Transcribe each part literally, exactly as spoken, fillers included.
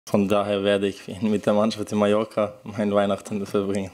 Von daher werde ich mit der Mannschaft in Mallorca mein Weihnachten verbringen.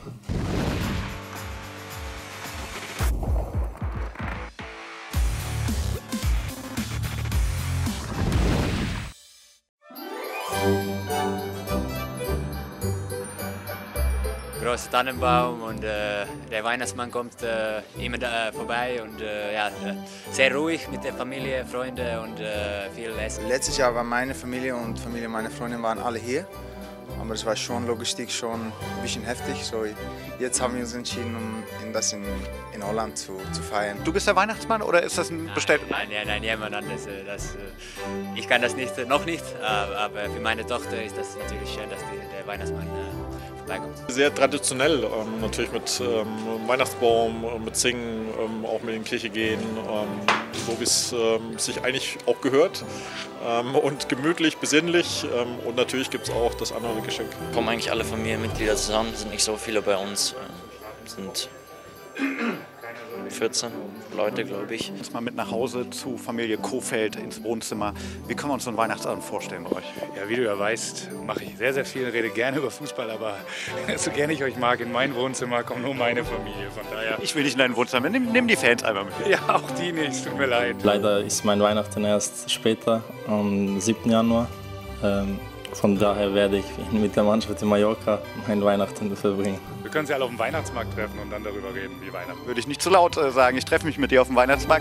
Großer Tannenbaum und äh, der Weihnachtsmann kommt äh, immer da, äh, vorbei und äh, ja, sehr ruhig mit der Familie, Freunde und äh, viel Essen. Letztes Jahr war meine Familie und Familie meiner Freundin waren alle hier, aber es war schon Logistik schon ein bisschen heftig. So, jetzt haben wir uns entschieden, um das in, in Holland zu, zu feiern. Du bist der Weihnachtsmann oder ist das ein bestellt? Nein, nein, nein, jemand anderes. Das, ich kann das nicht, noch nicht, aber für meine Tochter ist das natürlich schön, dass die, der Weihnachtsmann vorbeikommt. Sehr traditionell, ähm, natürlich mit ähm, Weihnachtsbaum, mit Singen, ähm, auch mit in die Kirche gehen, ähm, so wie es ähm, sich eigentlich auch gehört. Ähm, und gemütlich, besinnlich ähm, und natürlich gibt es auch das andere Geschenk. Kommen eigentlich alle Familienmitglieder zusammen, sind nicht so viele bei uns, äh, sind vierzehn Leute, glaube ich. Jetzt mal mit nach Hause zu Familie Kofeld ins Wohnzimmer. Wie können wir uns so einen Weihnachtsabend vorstellen bei euch? Ja, wie du ja weißt, mache ich sehr, sehr viel, rede gerne über Fußball, aber so gerne ich euch mag, in mein Wohnzimmer kommt nur meine Familie, von daher... Ich will nicht in dein Wohnzimmer, nimm, nimm die Fans einfach mit. Ja, auch die nicht, tut mir leid. Leider ist mein Weihnachten erst später, am siebten Januar. Ähm, Von daher werde ich mit der Mannschaft in Mallorca mein Weihnachten verbringen. Wir können sie alle auf dem Weihnachtsmarkt treffen und dann darüber reden, wie Weihnachten. Würde ich nicht zu laut äh, sagen, ich treffe mich mit dir auf dem Weihnachtsmarkt.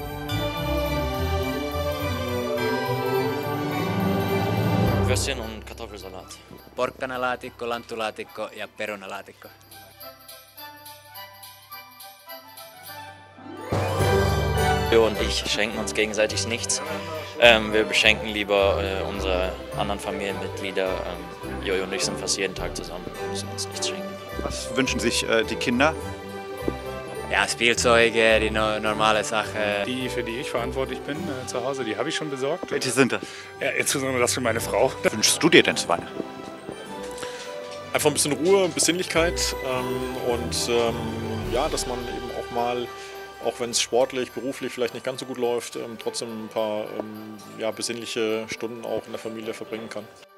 Würstchen und Kartoffelsalat. Porkkanalaatikko, lanttulaatikko ja perunalaatikko. Jo und ich schenken uns gegenseitig nichts. Ähm, wir beschenken lieber äh, unsere anderen Familienmitglieder. Ähm, Jojo und ich sind fast jeden Tag zusammen, wir müssen uns nichts schenken. Was wünschen sich äh, die Kinder? Ja, Spielzeuge, die no normale Sache. Die, für die ich verantwortlich bin äh, zu Hause, die habe ich schon besorgt. Welche sind das? Ja, insbesondere das für meine Frau. Was wünschst du dir denn zu Weihnachten? Einfach ein bisschen Ruhe, Besinnlichkeit ähm, und ähm, ja, dass man eben auch mal, auch wenn es sportlich, beruflich vielleicht nicht ganz so gut läuft, ähm, trotzdem ein paar ähm, ja, besinnliche Stunden auch in der Familie verbringen kann.